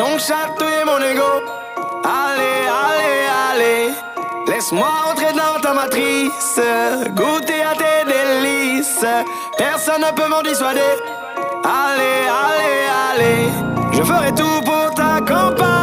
donc chatouiller mon ego. Allez, allez, allez, laisse-moi entrer dans ta matrice, goûter à tes délices. Personne ne peut m'en dissuader. Allez, allez, allez, je ferai tout pour